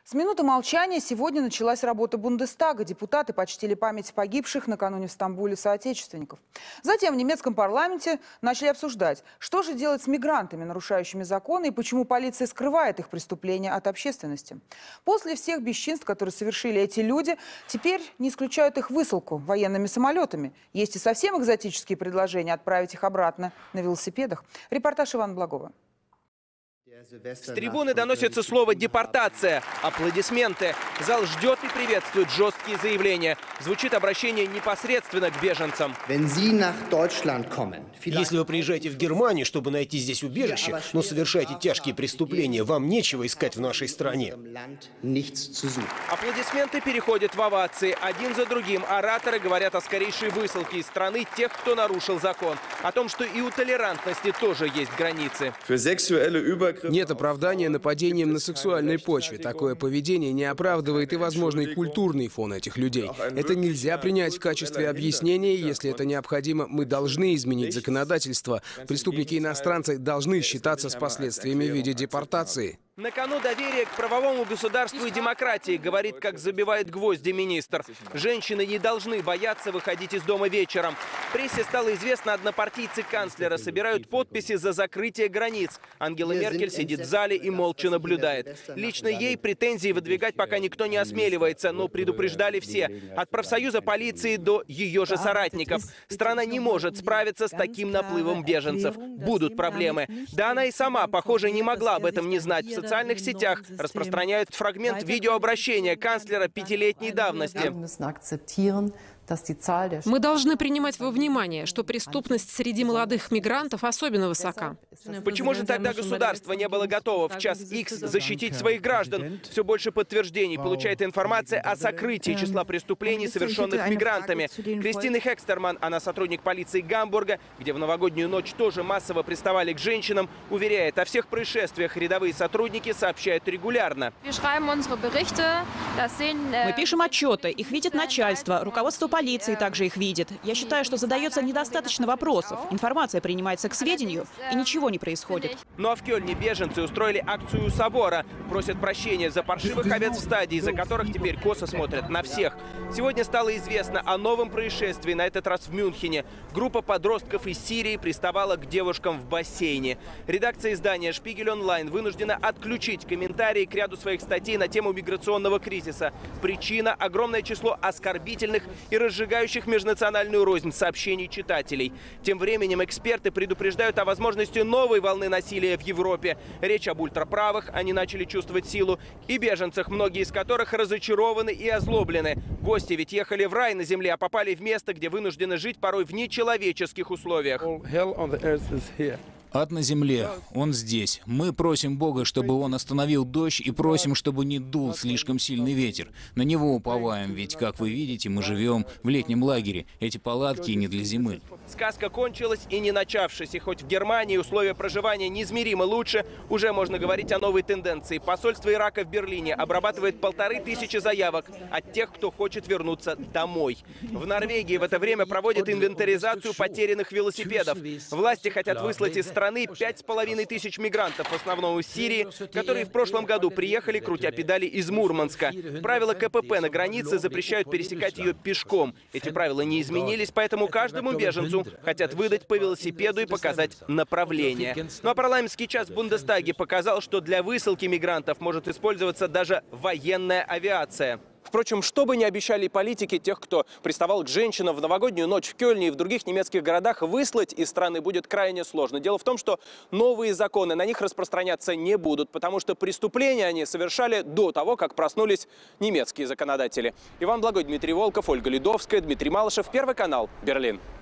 С минуты молчания сегодня началась работа Бундестага. Депутаты почтили память погибших накануне в Стамбуле соотечественников. Затем в немецком парламенте начали обсуждать, что же делать с мигрантами, нарушающими законы, и почему полиция скрывает их преступления от общественности. После всех бесчинств, которые совершили эти люди, теперь не исключают их высылку военными самолетами. Есть и совсем экзотические предложения отправить их обратно на велосипедах. Репортаж Ивана Благова. С трибуны доносится слово «депортация». Аплодисменты. Зал ждет и приветствует жесткие заявления. Звучит обращение непосредственно к беженцам. Если вы приезжаете в Германию, чтобы найти здесь убежище, но совершаете тяжкие преступления, вам нечего искать в нашей стране. Аплодисменты переходят в овации. Один за другим ораторы говорят о скорейшей высылке из страны тех, кто нарушил закон. О том, что и у толерантности тоже есть границы. Нет оправдания нападениям на сексуальной почве. Такое поведение не оправдывает и возможный культурный фон этих людей. Это нельзя принять в качестве объяснения. Если это необходимо, мы должны изменить законодательство. Преступники-иностранцы должны считаться с последствиями в виде депортации. На кону доверие к правовому государству и демократии, говорит, как забивает гвозди министр. Женщины не должны бояться выходить из дома вечером. В прессе стало известно, однопартийцы канцлера собирают подписи за закрытие границ. Ангела Меркель сидит в зале и молча наблюдает. Лично ей претензии выдвигать пока никто не осмеливается, но предупреждали все. От профсоюза полиции до ее же соратников. Страна не может справиться с таким наплывом беженцев. Будут проблемы. Да она и сама, похоже, не могла об этом не знать. В социальных сетях распространяют фрагмент видеообращения канцлера 5-летней давности. Мы должны принимать во внимание, что преступность среди молодых мигрантов особенно высока. Почему же тогда государство не было готово в час Х защитить своих граждан? Все больше подтверждений получает информация о сокрытии числа преступлений, совершенных мигрантами. Кристина Хекстерман, она сотрудник полиции Гамбурга, где в новогоднюю ночь тоже массово приставали к женщинам, уверяет, о всех происшествиях рядовые сотрудники сообщают регулярно. Мы пишем отчеты, их видит начальство, руководство полиции также их видит. Я считаю, что задается недостаточно вопросов. Информация принимается к сведению, и ничего не происходит. Ну а в Кёльне беженцы устроили акцию у собора. Просят прощения за паршивых овец в стадии, за которых теперь косо смотрят на всех. Сегодня стало известно о новом происшествии, на этот раз в Мюнхене. Группа подростков из Сирии приставала к девушкам в бассейне. Редакция издания «Шпигель Онлайн» вынуждена отключить комментарии к ряду своих статей на тему миграционного кризиса. Причина – огромное число оскорбительных и разжигающих межнациональную рознь сообщений читателей. Тем временем эксперты предупреждают о возможности новой волны насилия в Европе. Речь об ультраправых, они начали чувствовать силу, и беженцах, многие из которых разочарованы и озлоблены. Гости ведь ехали в рай на земле, а попали в место, где вынуждены жить порой в нечеловеческих условиях. Ад на земле, он здесь. Мы просим Бога, чтобы он остановил дождь, и просим, чтобы не дул слишком сильный ветер. На него уповаем, ведь, как вы видите, мы живем в летнем лагере. Эти палатки не для зимы. Сказка кончилась и не начавшись. И хоть в Германии условия проживания неизмеримо лучше, уже можно говорить о новой тенденции. Посольство Ирака в Берлине обрабатывает 1500 заявок от тех, кто хочет вернуться домой. В Норвегии в это время проводят инвентаризацию потерянных велосипедов. Власти хотят выслать из страны 5500 мигрантов, в основном из Сирии, которые в прошлом году приехали, крутя педали, из Мурманска. Правила КПП на границе запрещают пересекать ее пешком. Эти правила не изменились, поэтому каждому беженцу хотят выдать по велосипеду и показать направление. Ну а парламентский час в Бундестаге показал, что для высылки мигрантов может использоваться даже военная авиация. Впрочем, что бы ни обещали политики, тех, кто приставал к женщинам в новогоднюю ночь в Кёльне и в других немецких городах, выслать из страны будет крайне сложно. Дело в том, что новые законы на них распространяться не будут, потому что преступления они совершали до того, как проснулись немецкие законодатели. Иван Благой, Дмитрий Волков, Ольга Ледовская, Дмитрий Малышев, Первый канал, Берлин.